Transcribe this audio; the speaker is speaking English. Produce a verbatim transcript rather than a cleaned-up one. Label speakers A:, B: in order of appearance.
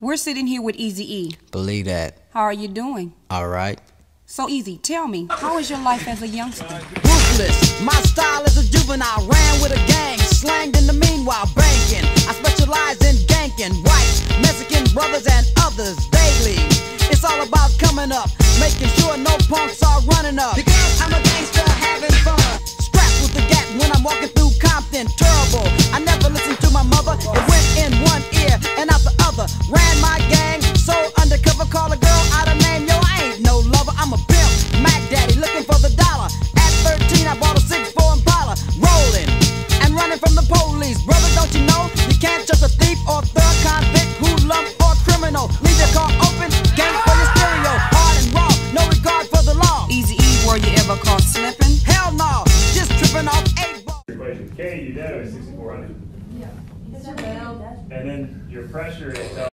A: We're sitting here with Eazy-E.
B: Believe that.
A: How are you doing?
B: All right.
A: So Easy, tell me, how is your life as a youngster?
C: Ruthless, my style is a juvenile. Ran with a gang, slanged in the meanwhile banking. I specialize in ganking white, Mexican brothers and others daily. It's all about coming up, making sure no punks are running up. Because I'm a gangster having fun. Strapped with the gat when I'm walking through Compton. Terrible, I never listened to my mother. It went in one ear and out the other. Ran my gang, so undercover. Call a girl out of name, yo, I ain't no lover. I'm a pimp, Mac Daddy, looking for the dollar. At thirteen, I bought a six four Impala. Rolling and running from the police. Brother, don't you know, you can't trust a thief or thug convict, hoodlum or criminal. Leave your car open, gang for your stereo. Hard and raw, no regard for the law.
A: Eazy-E, were you ever caught slipping?
C: Hell no, just tripping off eight ball.
D: Equation K, you know, is sixty-four hundred.
E: Yeah.
D: And then your pressure is